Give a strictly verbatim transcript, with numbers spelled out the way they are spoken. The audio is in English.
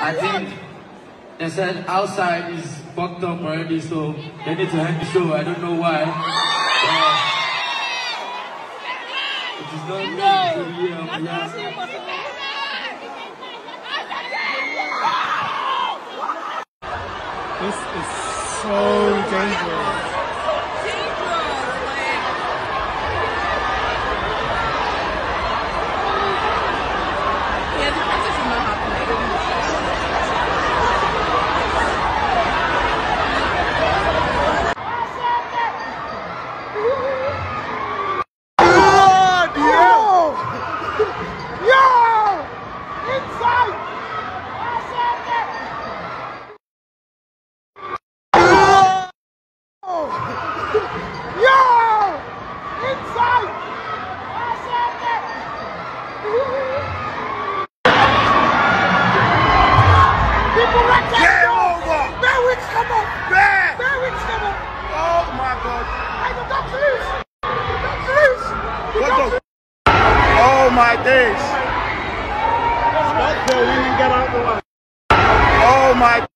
I think they said outside is fucked up already, so they need to end the show. I don't know why. Uh, it is not me. So yeah, yeah. This is so dangerous. Oh my days! Oh my